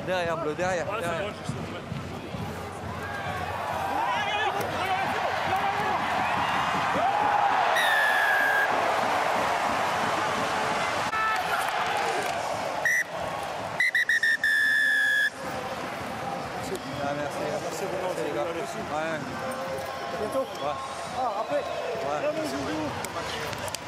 Derrière, Bleu, derrière. Ouais, derrière. c'est bon, je sais, ouais. Ah, merci. Merci vraiment, les gars. merci. Ouais. À bientôt. Ouais. Ah, après. Ouais. Ah, mon joujou.